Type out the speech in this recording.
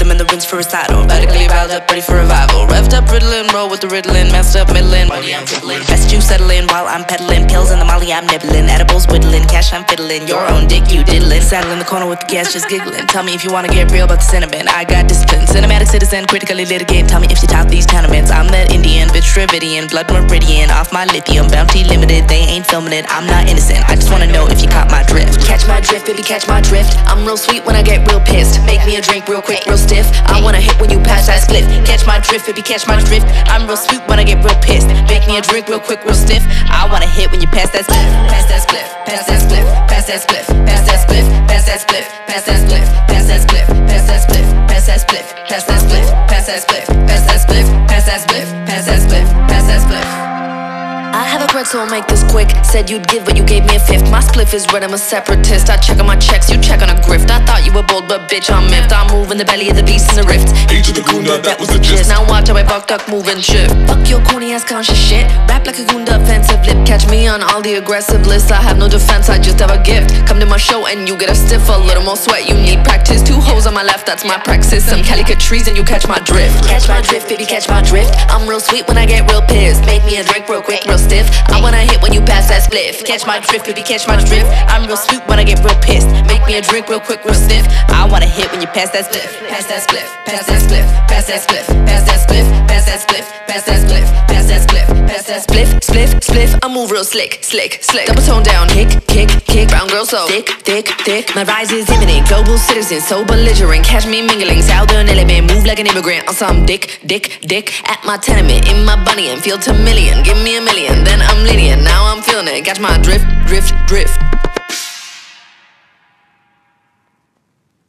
rhythm and the rinse for recital. Radically riled up, ready for revival. Revved up, riddling, roll with the riddling. Messed up, middling, money I'm dribbling. Best you settling while I'm peddling. Pills in the molly I'm nibbling. Edibles whittling, cash I'm fiddling. Your own dick you diddling. Saddle in the corner with the gas just giggling. Tell me if you wanna get real about the cinnamon. I got discipline, cinematic citizen, critically litigate. Tell me if you top these tenements. I'm that Indian, bitch Dravidian, blood meridian. Off my lithium, bounty limited. They ain't filming it, I'm not innocent. I just wanna know if you caught my drift. Catch my drift, baby, catch my drift. I'm real sweet when I get real pissed. Make me a drink real quick, real stiff. I wanna hit when you pass that split. Catch my drift, baby, catch my drift. I'm real sweet when I get real pissed. Make me a drink real quick, real stiff. I wanna hit when you pass that split. Pass that split, pass that split, pass that split, pass that split, pass that split, pass that split, pass that split, pass that split, pass that split, pass that split, pass that split, pass that split, pass that split, pass that split, pass that split. I have a bread, so I'll make this quick. Said you'd give, but you gave me a fifth. My spliff is red, I'm a separatist. I check on my checks, you check on a grift. I thought you were bold, but bitch, I'm miffed. I'm moving the belly of the beast in the rift. Age of the Gunda, that was the gist. Now watch how I fucked up, moving shit. Fuck your corny ass conscious shit. Rap like a Gunda, offensive lip. Catch me on all the aggressive lists. I have no defense, I just have a gift. Come to my show and you get a stiff. A little more sweat, you need practice. 2 hoes on my left, that's my praxis. Some calicut trees and you catch my drift. Catch my drift, baby, catch my drift. I'm real sweet when I get real pissed. Make me a drink real quick, real stiff. I wanna hit when you pass that spliff. Catch my drift, baby, catch my drift. I'm real sweet when I get real pissed. Make me a drink real quick, real stiff. I wanna hit when you pass that spliff. Pass that spliff, pass that spliff, pass that spliff, pass that spliff, pass that spliff, pass that spliff, pass that spliff, pass that spliff, spliff, spliff. I move real slick, slick, slick. Double tone down, kick, kick, kick. Brown girl so thick, thick, thick. My rise is imminent. Global citizen, so belligerent. Catch me mingling, southern element. Move like an immigrant on some dick, dick, dick. At my tenement, in my bunny and feel to million. Give me a million, then I'm lenient. Now I'm feeling it. Catch my drift, drift, drift.